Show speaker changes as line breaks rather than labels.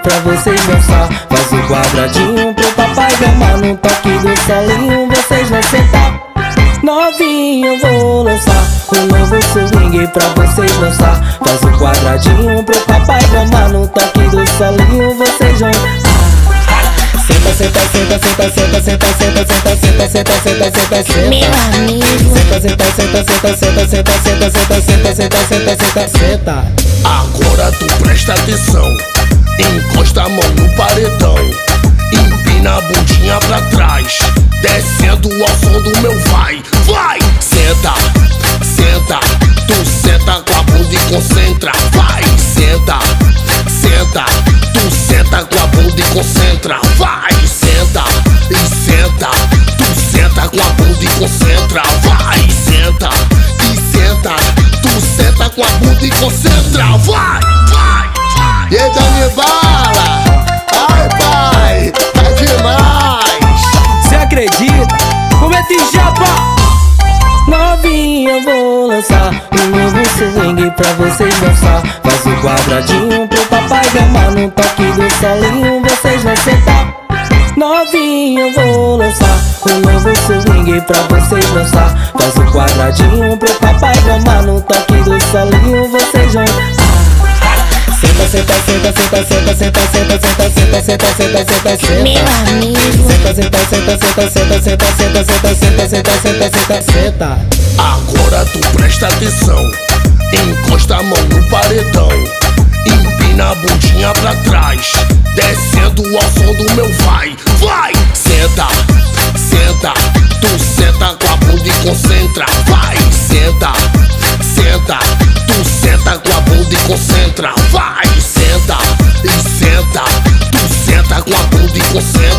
pra vocês dançar. Faz o quadradinho pro papai gamar. No toque do solinho vocês vão sentar. Novinho, eu vou lançar um novo swing pra vocês dançar. Faz o quadradinho pro papai gamar. No toque do solinho vocês vão. Senta, senta, senta, senta, senta, senta, senta, senta, senta, senta, senta, senta, senta.
Meu amigo.
Senta, senta, senta, senta, senta, senta, senta, senta, senta, senta, senta, senta, senta.
Agora tu presta atenção. Encosta a mão no paredão. Empina a bundinha pra trás, descendo ao som do meu vai. Vai! Senta, senta. Tu senta com a bunda e concentra. Vai! Senta, senta. Tu senta com a bunda e concentra. Vai! Senta e senta. Tu senta com a bunda e concentra. Vai! Senta e senta. Tu senta com a bunda e concentra. Vai! Vai! Vai!
E aí, Dani Bala? Ai, pai, tá demais.
Cê acredita? Comete japa. Novinho, eu vou lançar um novo swing pra vocês dançar. Faz o quadradinho pro papai gamar. No toque do solinho vocês vão sentar. Novinho, eu vou lançar um novo swing pra vocês dançar. Faz o quadradinho pro papai gamar. No toque do solinho vocês vão. Senta, senta, senta, senta, senta, senta, senta, senta, senta, senta, senta, senta, senta.
Meu amigo.
Senta, senta, senta, senta, senta, senta, senta, senta, senta, senta, senta, senta, senta.
Agora tu presta atenção. Encosta a mão no paredão. Empina a bundinha pra trás, descendo ao som do meu vai. Vai! Senta, senta. Tu senta com a bunda e concentra. Vai! Senta, senta. Tu senta com a bunda e concentra. Vai! Senta e senta. Tu senta com a bunda e concentra.